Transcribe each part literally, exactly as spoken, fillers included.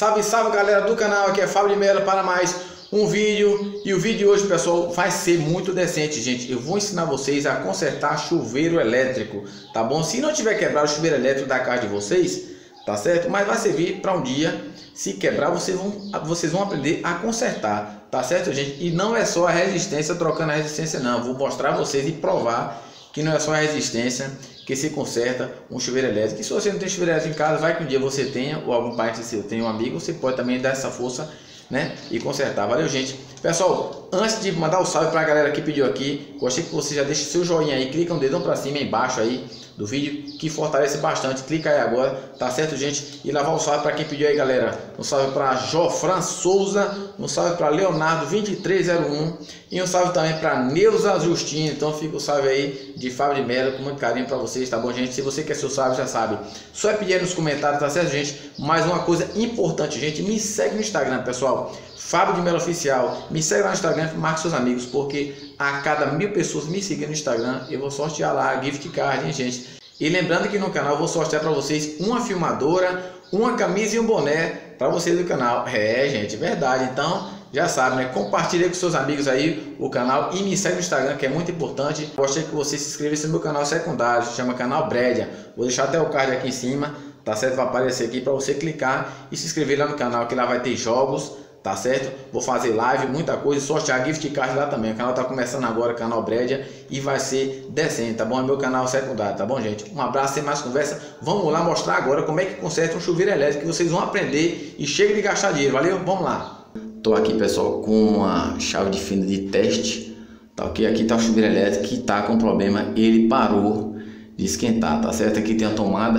Salve, salve galera do canal, aqui é Fábio de Mello para mais um vídeo. E o vídeo de hoje, pessoal, vai ser muito decente, gente. Eu vou ensinar vocês a consertar chuveiro elétrico, tá bom? Se não tiver quebrado o chuveiro elétrico da casa de vocês, tá certo? Mas vai servir para um dia. Se quebrar, vocês vão, vocês vão aprender a consertar, tá certo, gente? E não é só a resistência, trocando a resistência não. Eu vou mostrar a vocês e provar que não é só a resistência que se conserta um chuveiro elétrico. E se você não tem chuveiro elétrico em casa, vai que um dia você tenha, ou algum parente seu tenha um amigo, você pode também dar essa força, né, e consertar. Valeu, gente. Pessoal, antes de mandar o um salve para a galera que pediu aqui, gostei que você já deixe seu joinha aí, clica um dedão para cima aí embaixo aí do vídeo, que fortalece bastante. Clica aí agora, tá certo, gente? E lavar o salve para quem pediu aí, galera. Um salve para Jofran Souza, um salve para Leonardo vinte e três zero um e um salve também para Neuza Justino. Então fica o salve aí de Fábio de Mello, com muito carinho para vocês, tá bom, gente? Se você quer seu salve, já sabe, só é pedir aí nos comentários, tá certo, gente? Mais uma coisa importante, gente, me segue no Instagram, pessoal, Fábio de Mello Oficial. Me segue lá no Instagram, marque seus amigos, porque a cada mil pessoas me seguindo no Instagram, eu vou sortear lá a gift card, hein, gente? E lembrando que no canal eu vou sortear para vocês uma filmadora, uma camisa e um boné para vocês do canal. É, gente, verdade. Então, já sabe, né? Compartilhe com seus amigos aí o canal e me segue no Instagram, que é muito importante. Gostaria que você se inscrevesse no meu canal secundário, se chama Canal Bredia. Vou deixar até o card aqui em cima, tá certo? Vai aparecer aqui para você clicar e se inscrever lá no canal, que lá vai ter jogos, tá certo? Vou fazer live, muita coisa, sortear gift card lá também. O canal tá começando agora, canal Bredia, e vai ser decente, tá bom? É meu canal secundário, tá bom, gente? Um abraço, sem mais conversa. Vamos lá mostrar agora como é que conserta um chuveiro elétrico, que vocês vão aprender e chega de gastar dinheiro, valeu? Vamos lá. Tô aqui, pessoal, com uma chave de fenda de teste, tá ok? Aqui tá o chuveiro elétrico que tá com problema, ele parou de esquentar, tá certo? Aqui tem a tomada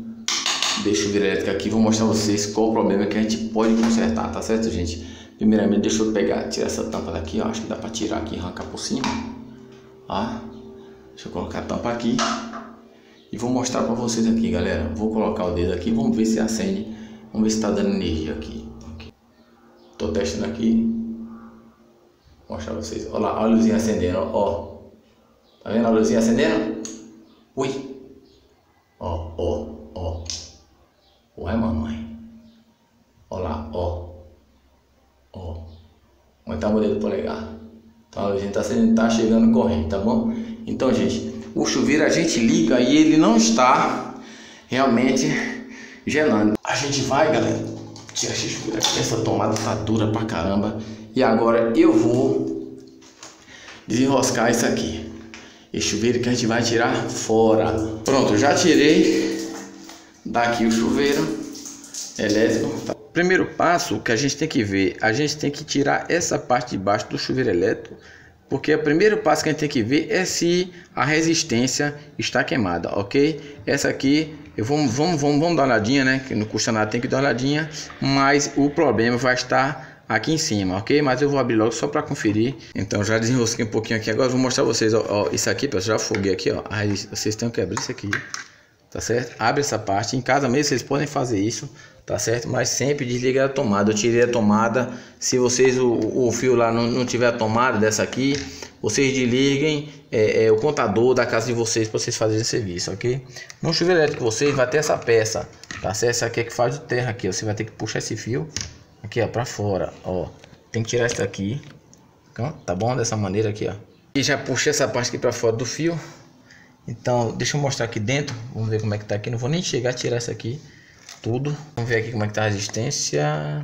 do chuveiro elétrico aqui, vou mostrar a vocês qual o problema que a gente pode consertar, tá certo, gente? Primeiramente, deixa eu pegar, tirar essa tampa daqui, ó, acho que dá para tirar aqui e arrancar por cima, ó. Deixa eu colocar a tampa aqui e vou mostrar para vocês aqui, galera. Vou colocar o dedo aqui, vamos ver se acende, vamos ver se tá dando energia aqui. aqui. Tô testando aqui, vou mostrar pra vocês, olha lá, olha a luzinha acendendo, ó, tá vendo a luzinha acendendo? Ui, ó, ó, ó. Ué, mamãe. Olha lá, ó. Ó. Como tá o dedo polegar. Então a gente tá, tá chegando corrente, tá bom? Então, gente, o chuveiro a gente liga e ele não está realmente gelando. A gente vai, galera, tira esse chuveiro aqui. Essa tomada tá dura pra caramba. E agora eu vou desenroscar isso aqui. Esse chuveiro que a gente vai tirar fora. Pronto, já tirei daqui o chuveiro elétrico. Primeiro passo que a gente tem que ver, a gente tem que tirar essa parte de baixo do chuveiro elétrico, porque o primeiro passo que a gente tem que ver é se a resistência está queimada, ok? Essa aqui, eu vou, vamos, vamos, vamos dar uma olhadinha, né? Que não custa nada, tem que dar uma olhadinha, mas o problema vai estar aqui em cima, ok? Mas eu vou abrir logo só para conferir. Então já desenrosquei um pouquinho aqui, agora eu vou mostrar pra vocês, ó, ó, isso aqui, pessoal, já afoguei aqui, ó. Aí vocês têm que abrir isso aqui, tá certo? Abre essa parte, em casa mesmo vocês podem fazer isso, tá certo? Mas sempre desliga a tomada. Eu tirei a tomada, se vocês o, o fio lá não, não tiver a tomada dessa aqui, vocês desliguem é, é, o contador da casa de vocês para vocês fazerem serviço, ok? No chuveiro elétrico vocês vai ter essa peça, tá certo? Essa aqui é que faz o terra aqui, ó. Você vai ter que puxar esse fio aqui, ó, para fora, ó. Tem que tirar isso aqui, tá bom? Dessa maneira aqui, ó. E já puxei essa parte aqui para fora do fio. Então, deixa eu mostrar aqui dentro. Vamos ver como é que tá aqui. Não vou nem chegar a tirar isso aqui tudo. Vamos ver aqui como é que tá a resistência.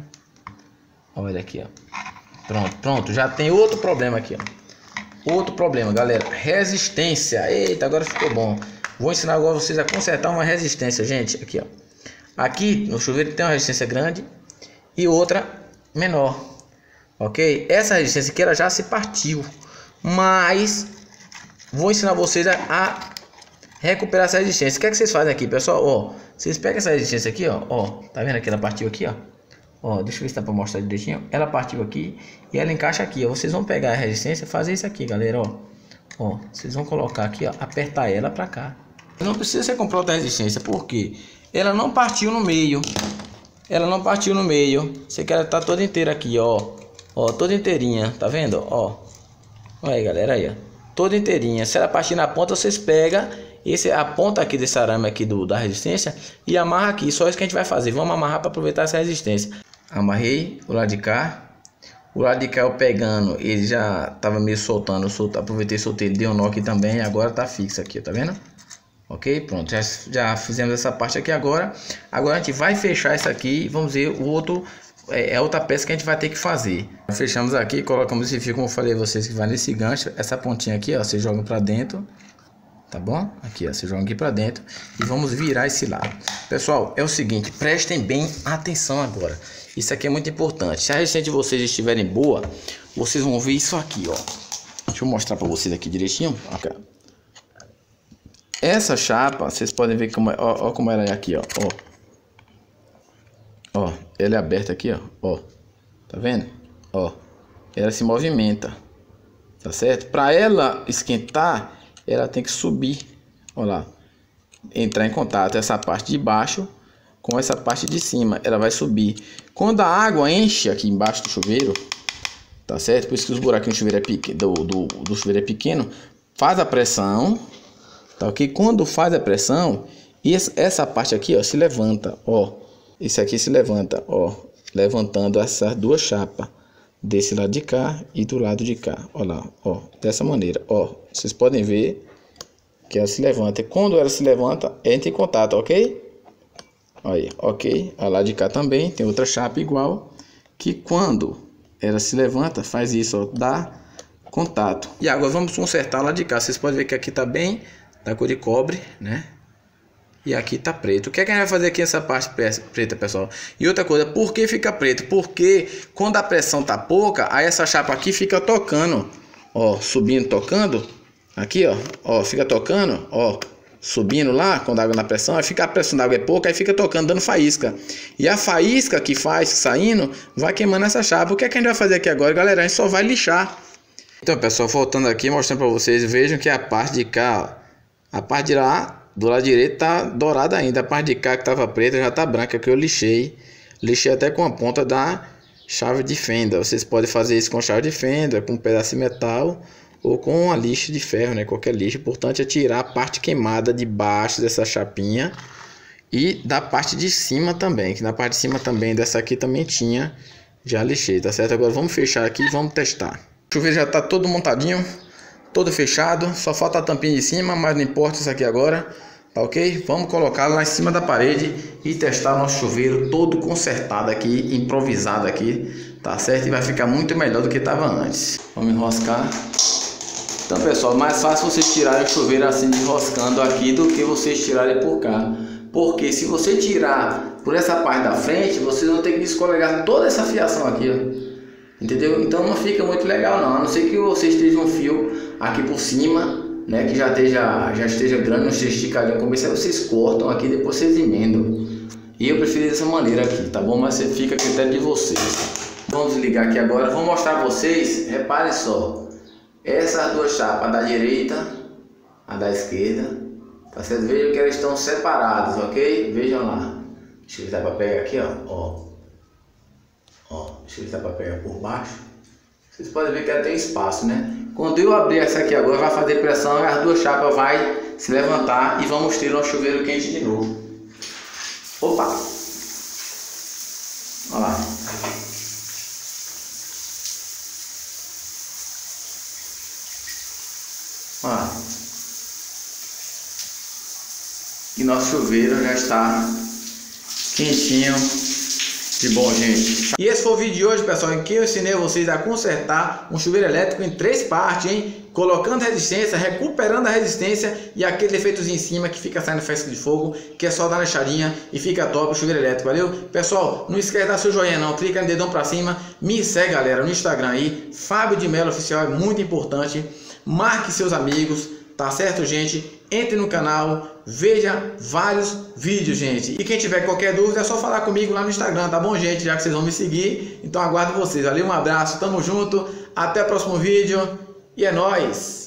Olha aqui, ó. Pronto, pronto. Já tem outro problema aqui, ó. Outro problema, galera. Resistência. Eita, agora ficou bom. Vou ensinar agora vocês a consertar uma resistência, gente. Aqui, ó. Aqui no chuveiro tem uma resistência grande e outra menor. Ok? Essa resistência aqui ela já se partiu. Mas vou ensinar vocês a, a recuperar essa resistência. O que é que vocês fazem aqui, pessoal? Ó, vocês pegam essa resistência aqui, ó. Ó, tá vendo que ela partiu aqui, ó? Ó, deixa eu ver se dá pra mostrar direitinho. Ela partiu aqui e ela encaixa aqui, ó. Vocês vão pegar a resistência e fazer isso aqui, galera, ó. Ó, vocês vão colocar aqui, ó, apertar ela pra cá. Não precisa você comprar outra resistência, porque ela não partiu no meio. Ela não partiu no meio. Você quer estar toda inteira aqui, ó. Ó, toda inteirinha, tá vendo? Ó. Olha aí, galera, aí, ó. Toda inteirinha. Se ela partir na ponta, vocês pegam esse, a ponta aqui desse arame aqui do, da resistência e amarra aqui. Só isso que a gente vai fazer. Vamos amarrar para aproveitar essa resistência. Amarrei o lado de cá. O lado de cá eu pegando, ele já tava meio soltando, eu solto, aproveitei, soltei, ele deu um nó aqui também, e agora tá fixo aqui, tá vendo? Ok, pronto, já, já fizemos essa parte aqui agora. Agora a gente vai fechar isso aqui e vamos ver o outro, é, é outra peça que a gente vai ter que fazer. Fechamos aqui, colocamos esse fio, como eu falei a vocês, que vai nesse gancho, essa pontinha aqui, ó, você joga pra dentro, tá bom? Aqui, ó, você joga aqui pra dentro e vamos virar esse lado. Pessoal, é o seguinte, prestem bem atenção agora. Isso aqui é muito importante. Se a resistência de vocês estiverem boa, vocês vão ver isso aqui, ó. Deixa eu mostrar para vocês aqui direitinho. Okay. Essa chapa, vocês podem ver como, ó, ó, como ela é aqui, ó. Ó, ó, ela é aberta aqui, ó. Ó, tá vendo? Ó, ela se movimenta, tá certo? Para ela esquentar, ela tem que subir, ó lá, entrar em contato essa parte de baixo com essa parte de cima, ela vai subir. Quando a água enche aqui embaixo do chuveiro, tá certo? Por isso que os buraquinhos do chuveiro é pequeno, do, do, do chuveiro é pequeno, faz a pressão, tá ok? Quando faz a pressão, essa parte aqui, ó, se levanta, ó. Isso aqui se levanta, ó, levantando essas duas chapas, desse lado de cá e do lado de cá, ó lá, ó, dessa maneira, ó. Vocês podem ver que ela se levanta. E quando ela se levanta, entra em contato, ok? Aí, ok, a lá de cá também tem outra chapa igual, que quando ela se levanta, faz isso, ó, dá contato. E agora vamos consertar lá de cá. Vocês podem ver que aqui tá bem da cor de cobre, né? E aqui tá preto. O que é que a gente vai fazer aqui nessa parte preta, pessoal? E outra coisa, por que fica preto? Porque quando a pressão tá pouca, aí essa chapa aqui fica tocando, ó, subindo, tocando. Aqui, ó, ó, fica tocando, ó, subindo lá, quando a água na pressão, aí fica a pressão da água é pouca, aí fica tocando, dando faísca. E a faísca que faz, saindo, vai queimando essa chapa. O que é que a gente vai fazer aqui agora, galera? A gente só vai lixar. Então, pessoal, voltando aqui, mostrando para vocês, vejam que a parte de cá, ó, a parte de lá, do lado direito, tá dourada ainda. A parte de cá que tava preta já tá branca, que eu lixei. Lixei até com a ponta da chave de fenda. Vocês podem fazer isso com chave de fenda, com um pedaço de metal, ou com uma lixa de ferro, né? Qualquer lixa. O importante é tirar a parte queimada de baixo dessa chapinha e da parte de cima também, que na parte de cima também dessa aqui também tinha, já lixei, tá certo? Agora vamos fechar aqui e vamos testar. O chuveiro já tá todo montadinho, todo fechado, só falta a tampinha de cima, mas não importa isso aqui agora, tá ok? Vamos colocar lá em cima da parede e testar nosso chuveiro todo consertado aqui, improvisado aqui, tá certo? E vai ficar muito melhor do que estava antes. Vamos enroscar. Então, pessoal, mais fácil vocês tirarem o chuveiro assim, enroscando aqui, do que vocês tirarem por cá. Porque se você tirar por essa parte da frente, vocês vão ter que descolegar toda essa fiação aqui, ó. Entendeu? Então não fica muito legal não, a não ser que vocês estejam um fio aqui por cima, né, que já esteja, já esteja grande, não esteja esticadinho, como isso aí vocês cortam aqui, depois vocês emendam. E eu preferi dessa maneira aqui, tá bom? Mas você fica a critério de vocês. Vamos desligar aqui agora, vou mostrar a vocês, reparem só. Essas duas chapas, a da direita, a da esquerda, tá certo? Vejam que elas estão separadas, ok? Vejam lá. Deixa eu ver se dá pra pegar aqui, ó. Ó. Ó, deixa eu ver se dá pra pegar por baixo. Vocês podem ver que ela tem espaço, né? Quando eu abrir essa aqui agora, vai fazer pressão e as duas chapas vai se levantar e vamos ter um chuveiro quente de novo. Opa! Olha lá. Olha lá. E nosso chuveiro já está quentinho. De bom, gente. E esse foi o vídeo de hoje, pessoal, em que eu ensinei vocês a consertar um chuveiro elétrico em três partes, hein? Colocando resistência, recuperando a resistência e aquele defeitos em cima que fica saindo festa de fogo, que é só dar na charinha e fica top o chuveiro elétrico, valeu? Pessoal, não esquece de dar seu joinha não, clica no dedão pra cima, me segue, galera, no Instagram aí, Fábio de Mello Oficial, é muito importante, marque seus amigos, tá certo, gente? Entre no canal, veja vários vídeos, gente. E quem tiver qualquer dúvida é só falar comigo lá no Instagram, tá bom, gente? Já que vocês vão me seguir, então aguardo vocês. Valeu, um abraço, tamo junto, até o próximo vídeo e é nóis!